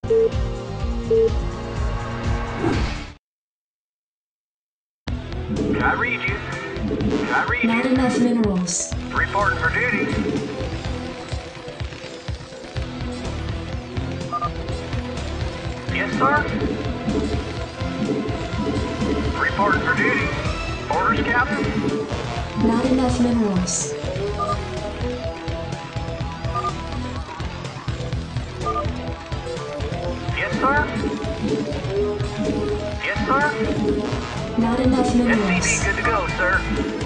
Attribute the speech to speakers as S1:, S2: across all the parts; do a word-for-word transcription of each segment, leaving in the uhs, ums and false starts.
S1: I read you. I read
S2: Not
S1: you.
S2: enough minerals.
S1: Reporting for duty. Yes, sir. Reporting for duty. Orders, Captain.
S2: Not enough minerals.
S1: Yes, sir. Yes, sir.
S2: Not enough
S1: S C
S2: minerals.
S1: V good to go, sir.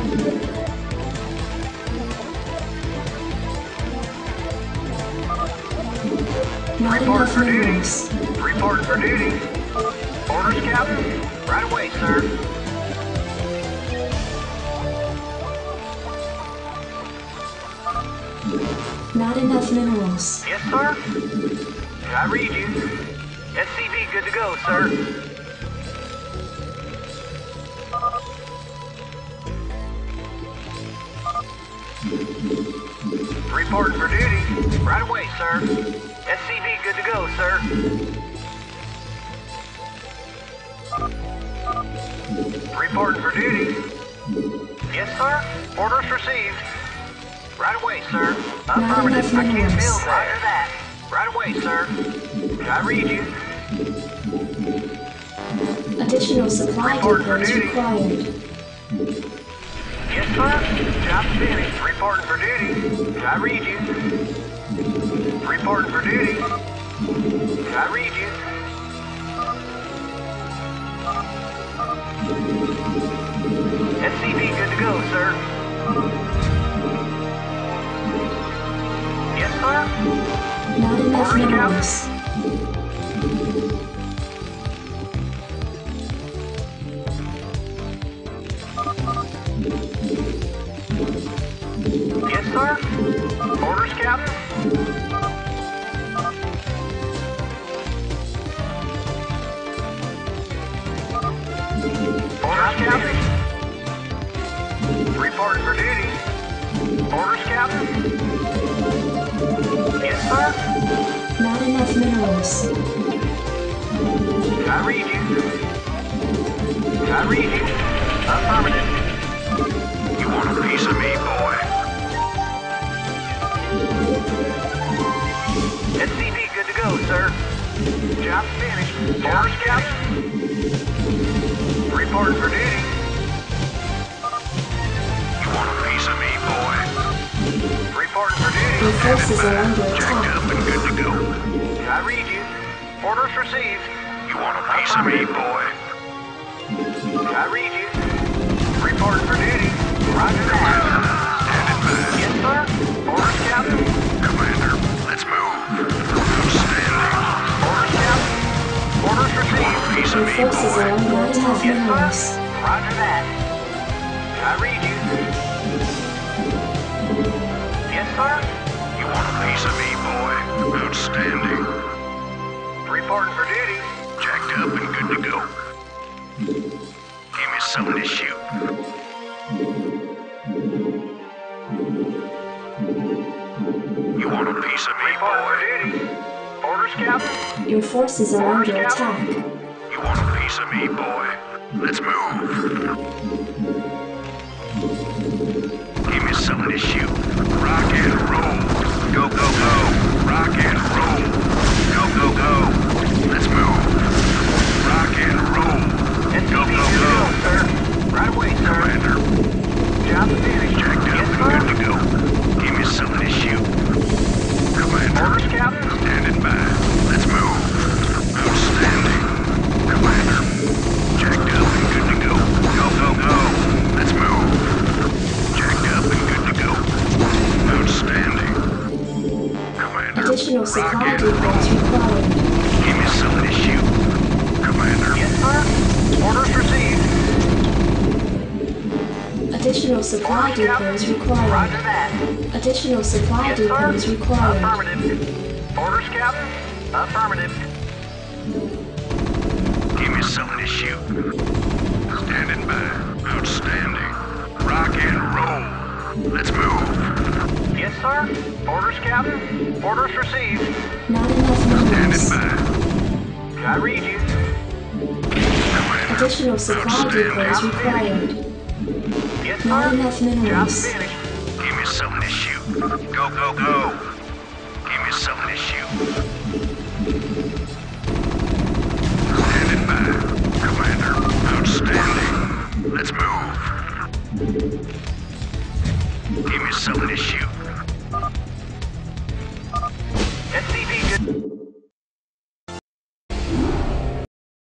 S2: Not
S1: Reporting
S2: enough
S1: for duty.
S2: minerals.
S1: Reporting for duty. Orders, Captain. Right away, sir.
S2: Not enough minerals.
S1: Yes, sir. I read you. S C V good to go, sir. Reporting for duty. Right away, sir. S C V good to go, sir. Reporting for duty. Yes, sir. Orders received. Right away, sir. Affirmative. I can't feel Roger that. Right away, sir. I read you.
S2: Additional supply
S1: Report for
S2: depots
S1: duty.
S2: required.
S1: Yes, sir. Job finished. Reporting for duty. I read you. Reporting for duty. I read you. S C V good to go, sir. Yes, sir.
S2: Not enough
S1: Orders,
S2: minerals.
S1: Yes, sir. Orders, Captain. Orders, Captain. Reporting for duty. Orders, Captain. Yes, sir.
S2: Not enough minerals.
S1: I read you. I read you. Affirmative. You want a piece of me, boy? S C V good to go, sir. Job finished. Orders, Captain. Reporting for duty. You want a piece of me, boy? Reporting for duty.
S2: Your forces are under
S1: Jacked
S2: attack.
S1: up and good to go. I read you. Orders received. You want a piece of me, boy? I read you. Reporting for duty. Roger that. Standing by. Yes, sir. Orders, Captain. Commander, let's move. Outstanding. Orders, Captain. Orders received. Piece of
S2: Your
S1: me,
S2: forces
S1: boy.
S2: are under attack.
S1: Yes,
S2: Minerals.
S1: sir. Roger that. I read you. Yes, sir. You want a piece of me, boy? Outstanding. Reporting for duty. Jacked up and good to go. Give me something to shoot. You want a piece of me, boy? For duty. Orders, Captain.
S2: Your forces are
S1: Orders,
S2: under
S1: Captain.
S2: attack.
S1: You want a piece of me, boy? Let's move. Give me something to shoot. Rock and roll. Go, go, go. Rock and roll. Go, go, go. Let's move. Rock and roll. Go, go, go. Sir. Right away, sir. Commander. Job finished. Jacked up and good to go. Give me something to shoot. Commander. Orders, Captain. Standing by. Let's move. Outstanding. Commander. Jacked up and good to go. Go, go, go. Let's move. Jacked up and good to go. Outstanding. Commander.
S2: Additional
S1: Rock
S2: supply
S1: and
S2: depots
S1: roll.
S2: required.
S1: Give me something to shoot. Commander. Yes, sir. Orders received.
S2: Additional supply
S1: Orders, Captain.
S2: depots required.
S1: Roger that.
S2: Additional supply
S1: Yes,
S2: depots
S1: sir.
S2: required.
S1: Affirmative. Orders, Captain. Affirmative. Give me something to shoot. Standing by. Outstanding. Rock and roll. Let's move. Yes, sir. Orders, Captain. Orders received.
S2: Not enough
S1: Standing
S2: minerals.
S1: by.
S3: read you.
S1: Commander.
S2: Additional supply depots required.
S3: Yes,
S2: Not
S3: sir.
S2: enough
S3: Job's
S2: minerals.
S3: finished.
S1: Give me something to shoot. Go, go, go. Give me something to shoot. Standing by. Commander, outstanding. Let's move. Give me something to shoot.